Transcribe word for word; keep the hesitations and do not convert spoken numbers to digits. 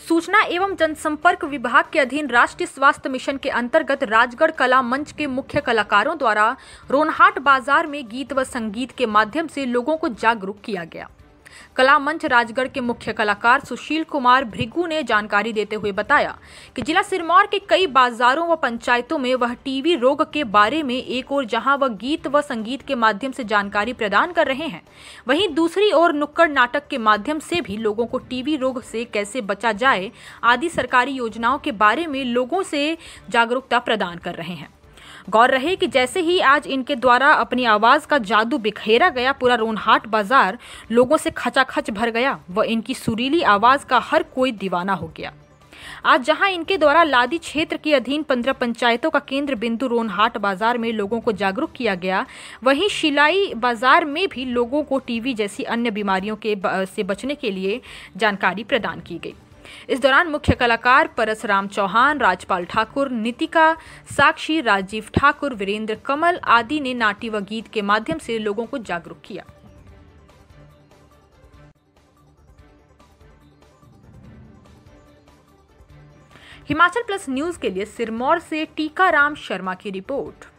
सूचना एवं जनसंपर्क विभाग के अधीन राष्ट्रीय स्वास्थ्य मिशन के अंतर्गत राजगढ़ कला मंच के मुख्य कलाकारों द्वारा रोनहाट बाजार में गीत व संगीत के माध्यम से लोगों को जागरूक किया गया। कला मंच राजगढ़ के मुख्य कलाकार सुशील कुमार भृगु ने जानकारी देते हुए बताया कि जिला सिरमौर के कई बाजारों व पंचायतों में वह टीबी रोग के बारे में एक ओर जहां वह गीत व संगीत के माध्यम से जानकारी प्रदान कर रहे हैं, वहीं दूसरी ओर नुक्कड़ नाटक के माध्यम से भी लोगों को टीबी रोग से कैसे बचा जाए आदि सरकारी योजनाओं के बारे में लोगों से जागरूकता प्रदान कर रहे हैं। गौर रहे कि जैसे ही आज इनके द्वारा अपनी आवाज का जादू बिखेरा गया, पूरा रोनहाट बाजार लोगों से खचाखच भर गया व इनकी सुरीली आवाज का हर कोई दीवाना हो गया। आज जहां इनके द्वारा लादी क्षेत्र के अधीन पंद्रह पंचायतों का केंद्र बिंदु रोनहाट बाजार में लोगों को जागरूक किया गया, वहीं शिलाई बाजार में भी लोगों को टीबी जैसी अन्य बीमारियों के से बचने के लिए जानकारी प्रदान की गई। इस दौरान मुख्य कलाकार परसराम चौहान, राजपाल ठाकुर, नितिका साक्षी, राजीव ठाकुर, वीरेंद्र कमल आदि ने नाट्य व गीत के माध्यम से लोगों को जागरूक किया। हिमाचल प्लस न्यूज के लिए सिरमौर से टीकाराम शर्मा की रिपोर्ट।